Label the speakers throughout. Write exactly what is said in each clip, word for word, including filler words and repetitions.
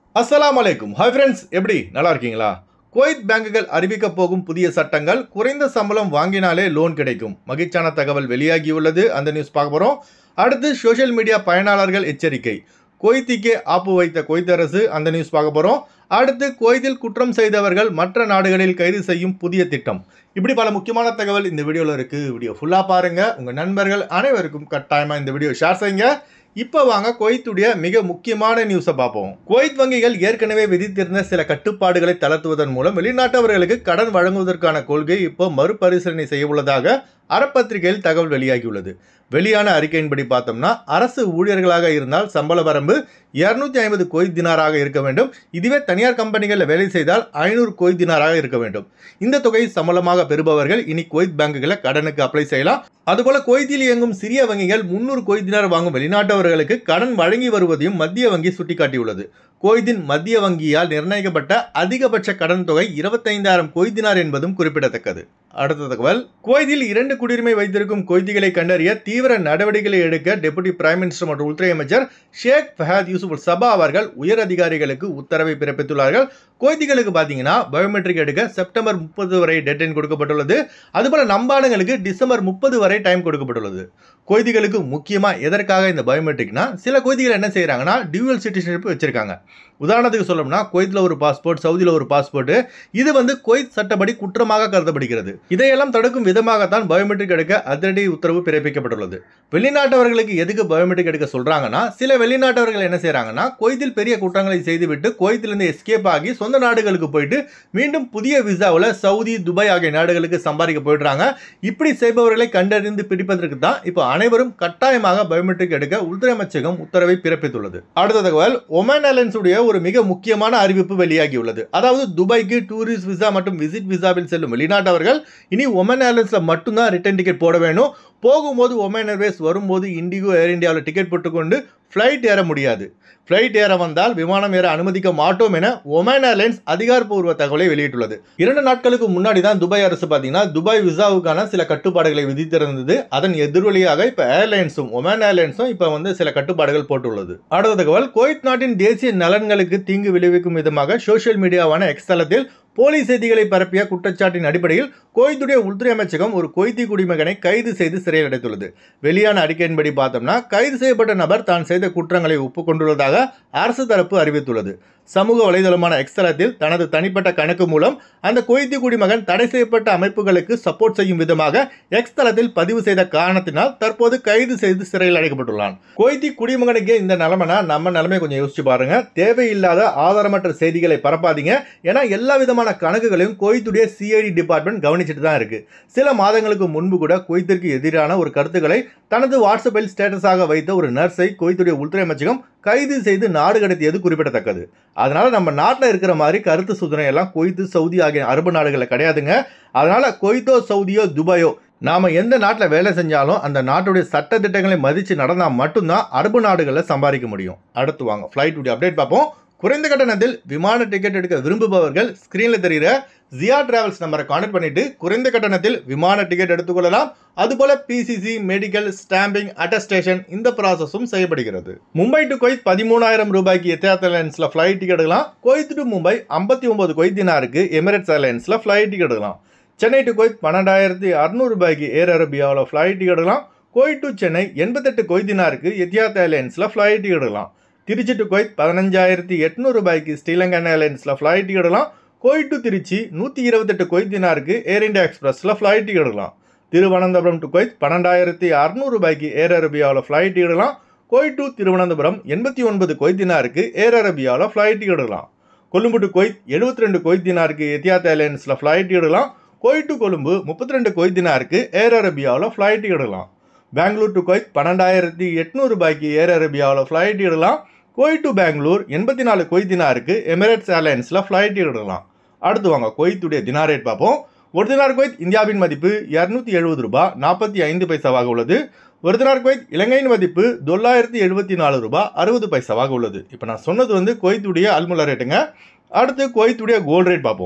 Speaker 1: அஸ்ஸலாமு அலைக்கும். Hi friends, எப்படி நல்லா இருக்கீங்களா? குவைத் பேங்குகள் அறிவிக்க போகும் புதிய சட்டங்கள், குறைந்த சம்பளம் வாங்கினாலே லோன் கிடைக்கும். மகிழ்ச்சியான தகவல் வெளியாகியுள்ளது. அந்த நியூஸ் பார்க்க போகிறோம். அடுத்து சோஷியல் மீடியா பயனாளர்கள் எச்சரிக்கை. குவைத்திக்கே ஆப்பு வைத்த குவைத் அரசு, அந்த நியூஸ் பார்க்க போகிறோம். அடுத்து குவைத்தில் குற்றம் செய்தவர்கள் மற்ற நாடுகளில் கைது செய்யும் புதிய திட்டம். இப்படி பல முக்கியமான தகவல் இந்த வீடியோவில் இருக்குது. வீடியோ ஃபுல்லாக பாருங்கள். உங்கள் நண்பர்கள் அனைவருக்கும் கட்டாயமாக இந்த வீடியோ ஷேர் செய்யுங்க. இப்போ வாங்க குவைத்துடைய மிக முக்கியமான நியூஸை பார்ப்போம். குவைத் வங்கிகள் ஏற்கனவே விதித்திருந்த சில கட்டுப்பாடுகளை தளர்த்துவதன் மூலம் வெளிநாட்டவர்களுக்கு கடன் வழங்குவதற்கான கொள்கை இப்போ மறுபரிசீலனை செய்ய உள்ளதாக அறப்பத்திரிகையில் தகவல் வெளியாகியுள்ளது. வெளியான அறிக்கையின்படி பார்த்தோம்னா, அரசு ஊழியர்களாக இருந்தால் சம்பள வரம்பு இருநூத்தி ஐம்பது குவைத் தினாராக இருக்க வேண்டும். இதுவே தனியார் கம்பெனிகளில் வேலை செய்தால் ஐநூறு குவைத் தினாராக இருக்க வேண்டும். இந்த தொகை சம்பளமாக பெறுபவர்கள் இனி குவைத் பேங்குகளில் கடனுக்கு அப்ளை செய்யலாம். அதுபோல குவைத்தில் இயங்கும் சிறிய வங்கிகள் முன்னூறு குவைத் தினார் வாங்கும் வெளிநாட்டவர்களுக்கு கடன் வழங்கி வருவதையும் மத்திய வங்கி சுட்டிக்காட்டியுள்ளது. குவைத்தின் மத்திய வங்கியால் நிர்ணயிக்கப்பட்ட அதிகபட்ச கடன் தொகை இருபத்தைந்தாயிரம் குவைத் தினார் என்பதும் குறிப்பிடத்தக்கது. அடுத்த தகவல், குவைத்தில் இரண்டு குடியுரிமை வைத்திருக்கும் குவைத்திகளை கண்டறிய தீவிர நடவடிக்கைகளை எடுக்க டெபுட்டி பிரைம் மினிஸ்டர் மற்றும் உள்துறை அமைச்சர் ஷேக் ஃபஹத் யூசுப் சபா அவர்கள் உயர் அதிகாரிகளுக்கு உத்தரவை பிறப்பித்துள்ளார்கள். குவைத்திகளுக்கு பார்த்தீங்கன்னா பயோமெட்ரிக் எடுக்க செப்டம்பர் முப்பது வரை டெட்லைன் கொடுக்கப்பட்டுள்ளது. அதுபோல நம்பாடுகளுக்கு டிசம்பர் முப்பது வரை டைம் கொடுக்கப்பட்டுள்ளது. குவைத்திகளுக்கு முக்கியமாக எதற்காக இந்த பயோமெட்ரிக்னா, சில குவைத்திகள் என்ன செய்கிறாங்கன்னா டியூவல் சிட்டிசன்ஷிப் வச்சிருக்காங்க. உதாரணத்துக்கு சொல்லணும்னா, குவைத்தில் ஒரு பாஸ்போர்ட், சவுதியில் ஒரு பாஸ்போர்ட். இது வந்து குவைத் சட்டப்படி குற்றமாக கருதப்படுகிறது. இதையெல்லாம் தடுக்கும் விதமாகத்தான் பயோமெட்ரிக் எடுக்க அதிரடி உத்தரவு பிறப்பிக்கப்பட்டுள்ளது. வெளிநாட்டவர்களுக்கு எதுக்கு பயோமெட்ரிக் எடுக்க சொல்றாங்கன்னா, சில வெளிநாட்டவர்கள் என்ன செய்யறாங்கன்னா, குவைத்தில் பெரிய குற்றங்களை செய்துவிட்டு குவைத்திலிருந்து எஸ்கேப் ஆகி சொந்த நாடுகளுக்கு போயிட்டு மீண்டும் புதிய விசாவில் சவுதி, துபாய் ஆகிய நாடுகளுக்கு சம்பாதிக்க போயிடுறாங்க. இப்படி செய்பவர்களை கண்டறிந்து பிடிப்பதற்கு தான் இப்போ அனைவரும் கட்டாயமாக பயோமெட்ரிக் எடுக்க உள்துறை அமைச்சகம் உத்தரவை பிறப்பித்துள்ளது. அடுத்த தகவல், ஒமான் ஏர்லைன்ஸ் உடைய ஒரு மிக முக்கியமான அறிவிப்பு வெளியாகியுள்ளது. அதாவது துபாய்க்கு டூரிஸ்ட் விசா மற்றும் விசிட் விசாவில் செல்லும் வெளிநாட்டவர்கள் இனி ஒமான் ஏர்லைன்ஸ்ல மட்டும்தான் ரிட்டர்ன் டிக்கெட் போட வேணும். போகும்போது ஒமான் ஏர்வேஸ், வரும்போது இண்டிகோ, ஏர் இந்தியாவில் டிக்கெட் போட்டுக்கொண்டு ஃப்ளைட் ஏற முடியாது. ஃப்ளைட் ஏற வந்தால் விமானம் ஏற அனுமதிக்க மாட்டோம் என ஒமான் ஏர்லைன்ஸ் அதிகாரப்பூர்வ தகவலை வெளியிட்டுள்ளது. இரண்டு நாட்களுக்கு முன்னாடி தான் துபாய் அரசு பார்த்தீங்கன்னா துபாய் விசாவுக்கான சில கட்டுப்பாடுகளை விதித்திருந்தது. அதன் எதிர்வலியாக இப்போ ஏர்லைன்ஸும் ஒமான் ஏர்லைன்ஸும் இப்போ வந்து சில கட்டுப்பாடுகள் போட்டுள்ளது. அடுத்த தகவல், குவைத் நாட்டின் தேசிய நலன்களுக்கு தீங்கு விளைவிக்கும் விதமாக சோசியல் மீடியாவான எக்ஸ் தளத்தில் போலி செய்திகளை பரப்பிய குற்றச்சாட்டின் அடிப்படையில் குவைத்துடைய உள்துறை அமைச்சகம் ஒரு குவைத்தி குடிமகனை கைது செய்து சிறையில் அடைத்துள்ளது. வெளியான அறிக்கையின்படி பார்த்தோம்னா, கைது செய்யப்பட்ட நபர் தான் செய்த குற்றங்களை ஒப்புக்கொண்டுள்ளதாக அரசு தரப்பு அறிவித்துள்ளது. சமூக வலைதளமான எக்ஸ் தளத்தில் தனது தனிப்பட்ட கணக்கு மூலம் அந்த குவைத்தி குடிமகன் தடை செய்யப்பட்ட அமைப்புகளுக்கு சப்போர்ட் செய்யும் விதமாக எக்ஸ் தளத்தில் பதிவு செய்த காரணத்தினால் தற்போது கைது செய்து சிறையில் அடைக்கப்பட்டுள்ளான். குவைத்தி குடிமகனுக்கே இந்த நிலைமைனா நம்ம நிலைமை கொஞ்சம் யோசிச்சு பாருங்க. தேவையில்லாத ஆதாரமற்ற செய்திகளை பரப்பாதீங்க. ஏன்னா எல்லா விதமான கணக்குகளையும் குவைத்துடைய சிஐடி டிபார்ட்மெண்ட் கவனிச்சுட்டு தான் இருக்கு. சில மாதங்களுக்கு முன்பு கூட குவைத்திற்கு எதிரான ஒரு கருத்துக்களை தனது வாட்ஸ்அப்பில் ஸ்டேட்டஸாக வைத்த ஒரு நர்ஸை குவைத்துடைய உள்துறை அமைச்சகம் கைது செய்து நாடு கடத்தியது குறிப்பிடத்தக்கது. அதனால நம்ம நாட்டில் இருக்கிற மாதிரி கருத்து சுதந்திரம் எல்லாம் குவைத்து, சவுதி ஆகிய அரபு நாடுகளில் கிடையாதுங்க. அதனால குவைத்தோ, சவுதியோ, துபாயோ நாம எந்த நாட்டில் வேலை செஞ்சாலும் அந்த நாட்டுடைய சட்ட திட்டங்களை மதித்து நடந்தால் மட்டும்தான் அரபு நாடுகளில் சம்பாதிக்க முடியும். அடுத்து வாங்க ஃப்ளைட் அப்டேட் பார்ப்போம். குறைந்த கட்டணத்தில் விமான டிக்கெட் எடுக்க விரும்புபவர்கள் ஸ்கிரீனில் தெரிகிற ஜியா டிராவல்ஸ் நம்பரை கான்டாக்ட் பண்ணிட்டு குறைந்த கட்டணத்தில் விமான டிக்கெட் எடுத்துக்கொள்ளலாம். அதுபோல பிசிசி, மெடிக்கல், ஸ்டாம்பிங், அட்டஸ்டேஷன் இந்த ப்ராசஸும் செய்யப்படுகிறது. மும்பை டு குவைத் பதிமூணாயிரம் ரூபாய்க்கு எத்தியாத் ஏர்லைன்ஸ்ல ஃபிளைட் டிக்கெட் எடுக்கலாம். குவைத் டு மும்பை ஐம்பத்தி ஒன்பது குவைத் தினாருக்கு எமிரேட்ஸ் ஏர்லைன்ஸ்ல ஃபிளைட் டிக்கெட் எடுக்கலாம். சென்னை டு குவைத் பன்னெண்டாயிரத்தி அறுநூறு ரூபாய்க்கு ஏர் அரேபியாவில் ஃபிளைட் டிக்கெட் எடுக்கலாம். குவைத் டு சென்னை எண்பத்தெட்டு குவைத் தினாருக்கு எத்தியாத் ஏர்லைன்ஸ்ல ஃபிளைட் டிக்கெட் எடுக்கலாம். திருச்சி டு குவைத் பதினஞ்சாயிரத்தி எட்நூறு ரூபாய்க்கு ஸ்ரீலங்கன் ஏர்லைன்ஸ்ல ஃபிளைட் டிக்கெட் எடுக்கலாம். குவைத் டு திருச்சி நூற்றி இருபத்தெட்டு குவைத் தினாருக்கு ஏர் இந்தியா எக்ஸ்பிரஸ்ல ஃபிளைட் டிக்கெட் எடுக்கலாம். திருவனந்தபுரம் டு குவைத் பன்னெண்டாயிரத்தி அறுநூறு ரூபாய்க்கு ஏர் அரேபியாவில் ஃபிளைட் டிக்கெட் எடுக்கலாம். குவைத் டு திருவனந்தபுரம் எண்பத்தி ஒன்பது குவைத் தினாருக்கு ஏர் அரேபியாவில் ஃபிளைட் டிக்கெட் எடுக்கலாம். கொழும்பு டு குவைத் எழுபத்தி ரெண்டு குவைத் தினாருக்கு எத்தியாத் ஏர்லைன்ஸ்ல ஃபிளைட் டிக்கெட் எடுக்கலாம். குவைத் டு கொழும்பு முப்பத்தி ரெண்டு குவைத் தினாருக்கு ஏர் அரேபியாவில் ஃபிளைட் டிக்கெட் எடுக்கலாம். பெங்களூர் டு குவைத் பன்னெண்டாயிரத்தி எட்நூறு ரூபாய்க்கு ஏர் அரேபியாவில் ஃபிளைட் டிக்கெட் எடுக்கலாம். குவைத் டு பெங்களூர் எண்பத்தி நாலு குவைத் தினாருக்கு எமிரேட்ஸ் ஏர்லைன்ஸ்ல ஃபிளைட் டிக்கெட் எடுக்கலாம். அடுத்து வாங்க குவைத்துடைய தினார் ரேட் பார்ப்போம். ஒரு தினார் குவைத் இந்தியாவின் மதிப்பு இருநூத்தி எழுபது ரூபாய் நாற்பத்தி ஐந்து பைசாவாக உள்ளது. ஒரு தினார் குவைத் இலங்கையின் மதிப்பு தொள்ளாயிரத்தி எழுபத்தி நாலு ரூபாய் அறுபது பைசாவாக உள்ளது. இப்போ நான் சொன்னது வந்து குவைத்துடைய அல்முலா ரேட்டுங்க. அடுத்து குவைத்துடைய கோல்டு ரேட் பார்ப்போம்.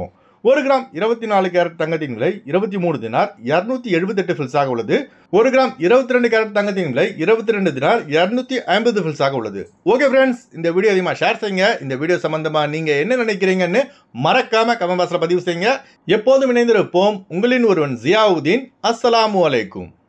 Speaker 1: ஒரு கிராம் இருபத்தி நாலு கேரட் தங்கத்தின் விலை இருபத்தி மூணு தினார் இருநூத்தி எழுபத்தி எட்டு ஃபில்ஸாக உள்ளது. ஒரு கிராம் இருபத்தி ரெண்டு கேரட் தங்கத்தின் விலை இருபத்தி ரெண்டு தினார் இருநூத்தி ஐம்பது ஃபில்ஸாக உள்ளது. ஓகே ஃப்ரெண்ட்ஸ், இந்த வீடியோ அதிகமாக ஷேர் செய்யுங்க. இந்த வீடியோ சம்பந்தமா நீங்க என்ன நினைக்கிறீங்கன்னு மறக்காம கமெண்ட் பாக்ஸ்ல பதிவு செய்யுங்க. எப்போதும் இணைந்திருப்போம். உங்களின் ஒருவன் ஜியாவுதீன். அஸ்ஸலாமு அலைக்கும்.